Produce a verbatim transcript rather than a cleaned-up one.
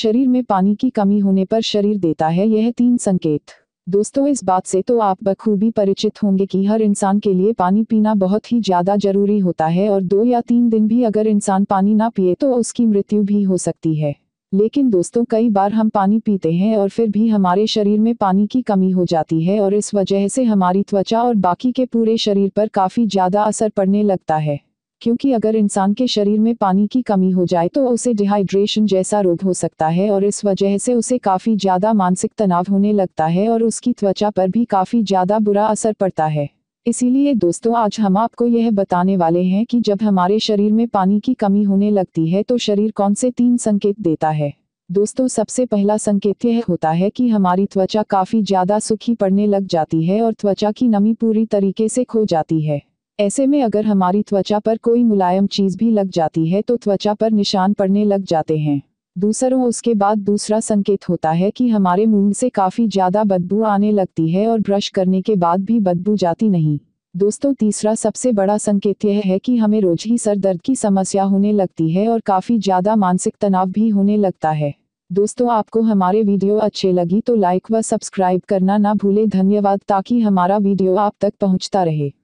शरीर में पानी की कमी होने पर शरीर देता है यह तीन संकेत। दोस्तों, इस बात से तो आप बखूबी परिचित होंगे कि हर इंसान के लिए पानी पीना बहुत ही ज़्यादा ज़रूरी होता है और दो या तीन दिन भी अगर इंसान पानी ना पिए तो उसकी मृत्यु भी हो सकती है। लेकिन दोस्तों, कई बार हम पानी पीते हैं और फिर भी हमारे शरीर में पानी की कमी हो जाती है और इस वजह से हमारी त्वचा और बाकी के पूरे शरीर पर काफ़ी ज़्यादा असर पड़ने लगता है। क्योंकि अगर इंसान के शरीर में पानी की कमी हो जाए तो उसे डिहाइड्रेशन जैसा रोग हो सकता है और इस वजह से उसे काफ़ी ज़्यादा मानसिक तनाव होने लगता है और उसकी त्वचा पर भी काफ़ी ज़्यादा बुरा असर पड़ता है। इसीलिए दोस्तों, आज हम आपको यह बताने वाले हैं कि जब हमारे शरीर में पानी की कमी होने लगती है तो शरीर कौन से तीन संकेत देता है। दोस्तों, सबसे पहला संकेत यह होता है कि हमारी त्वचा काफ़ी ज़्यादा सूखी पड़ने लग जाती है और त्वचा की नमी पूरी तरीके से खो जाती है। ऐसे में अगर हमारी त्वचा पर कोई मुलायम चीज़ भी लग जाती है तो त्वचा पर निशान पड़ने लग जाते हैं। दूसरों उसके बाद दूसरा संकेत होता है कि हमारे मुंह से काफ़ी ज़्यादा बदबू आने लगती है और ब्रश करने के बाद भी बदबू जाती नहीं। दोस्तों, तीसरा सबसे बड़ा संकेत यह है कि हमें रोज ही सर दर्द की समस्या होने लगती है और काफ़ी ज़्यादा मानसिक तनाव भी होने लगता है। दोस्तों, आपको हमारे वीडियो अच्छे लगी तो लाइक व सब्सक्राइब करना ना भूलें। धन्यवाद, ताकि हमारा वीडियो आप तक पहुंचता रहे।